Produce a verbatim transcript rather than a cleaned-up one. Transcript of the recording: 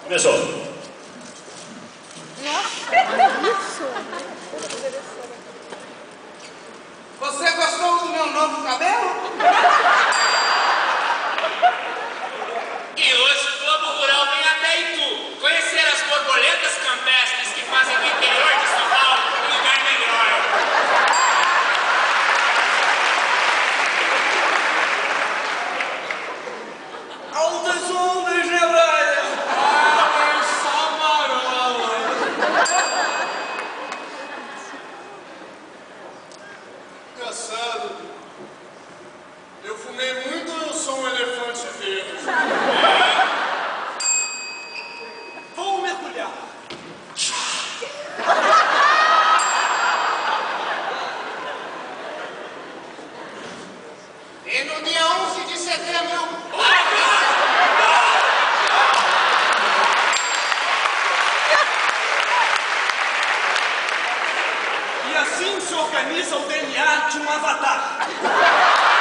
Começou. Nossa, isso? Você gostou do meu novo cabelo? E hoje o Globo Rural vem até Itu conhecer as borboletas campestres que fazem do interior de São Paulo um lugar melhor. Altas ondas, né, Brian? Ah, só marola. Engraçado. Eu fumei muito ou eu sou um elefante verde? Vou mergulhar. E no dia onze de setembro... E assim se organiza o D N A de um avatar.